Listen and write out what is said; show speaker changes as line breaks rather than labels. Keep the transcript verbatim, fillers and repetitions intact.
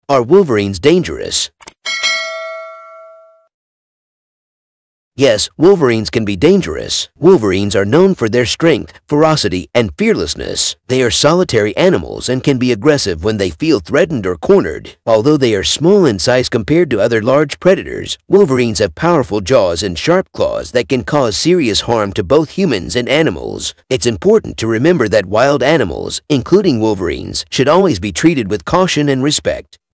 Are wolverines dangerous? Yes, wolverines can be dangerous. Wolverines are known for their strength, ferocity, and fearlessness. They are solitary animals and can be aggressive when they feel threatened or cornered. Although they are small in size compared to other large predators, wolverines have powerful jaws and sharp claws that can cause serious harm to both humans and animals. It's important to remember that wild animals, including wolverines, should always be treated with caution and respect.